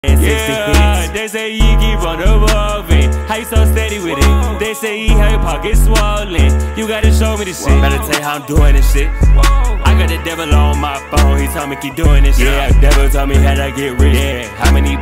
Yeah, they say he keep on evolving. How you so steady with it? They say he had your pockets swollen. You gotta show me this shit. Better tell you how I'm doing this shit. I got the devil on my phone. He told me keep doing this shit. Yeah, devil told me how to get rich. Yeah, how many